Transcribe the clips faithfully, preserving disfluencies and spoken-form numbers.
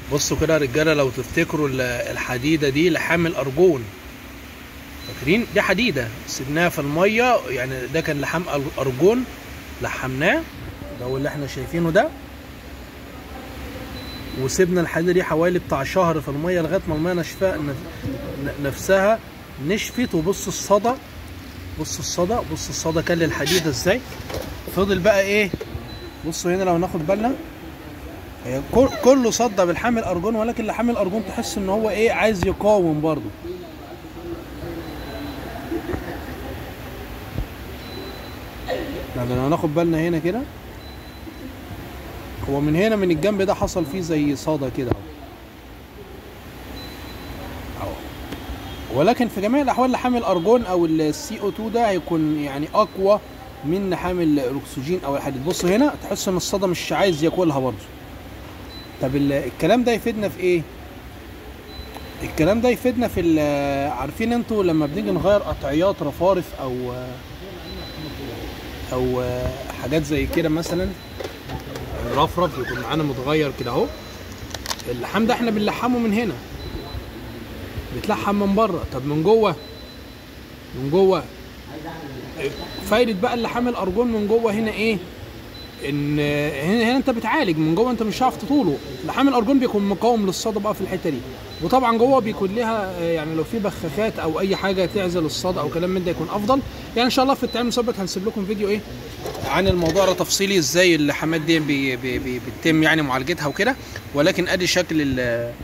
بصوا كده يا رجاله، لو تفتكروا الحديده دي لحام الارجون، فاكرين؟ دي حديده سيبناها في الميه، يعني ده كان لحام ارجون لحمناه، ده هو اللي احنا شايفينه ده، وسيبنا الحديده دي حوالي بتاع شهر في الميه لغايه ما الميه نشفها نفسها نشفت. وبص الصدى، بص الصدى، بص الصدى كل الحديده ازاي. فضل بقى ايه، بصوا هنا لو ناخد بالنا هي كله صدى بالحامل ارجون، ولكن لحام الارجون تحس ان هو ايه، عايز يقاوم برضو. يعني لو ناخد بالنا هنا كده، هو من هنا من الجنب ده حصل فيه زي صدى كده اهو، ولكن في جميع الاحوال لحام الارجون او السي او اتنين ده هيكون يعني اقوى من لحام الاكسجين او الحديد. بصوا هنا تحس ان الصدى مش عايز ياكلها برضو. طب الكلام ده يفيدنا في ايه؟ الكلام ده يفيدنا في عارفين انتوا لما بنيجي نغير قطعيات رفارف او او حاجات زي كده، مثلا الرفرف يكون معانا متغير كده اهو، اللحام ده احنا بنلحمه من هنا، بيتلحم من بره. طب من جوه، من جوه فايده بقى اللحام الارجون من جوه هنا ايه، ان هنا, هنا انت بتعالج من جوه، انت مش هتعرف تطوله. لحام الارجون بيكون مقاوم للصدى بقى في الحته دي، وطبعا جوه بيكون لها يعني لو في بخاخات او اي حاجه تعزل الصدى او كلام من ده يكون افضل. يعني ان شاء الله في التعامل المثبت هنسيب لكم فيديو ايه عن الموضوع ده تفصيلي، ازاي اللحامات دي بي بي بي بيتم يعني معالجتها وكده. ولكن ادي شكل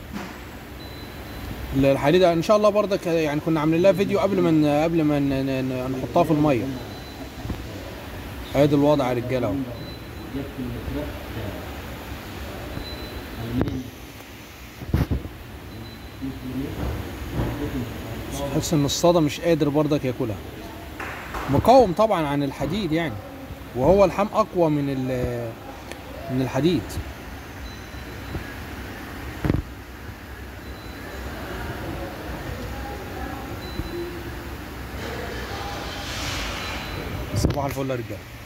الحديده ان شاء الله برضك، يعني كنا عاملين لها فيديو قبل ما قبل ما نحطها في الميه. ادي الوضع يا رجاله اهو. تحس ان الصدى مش قادر برضك ياكلها، مقاوم طبعا عن الحديد يعني، وهو الحام اقوى من من الحديد. صباح الفل يا رجاله.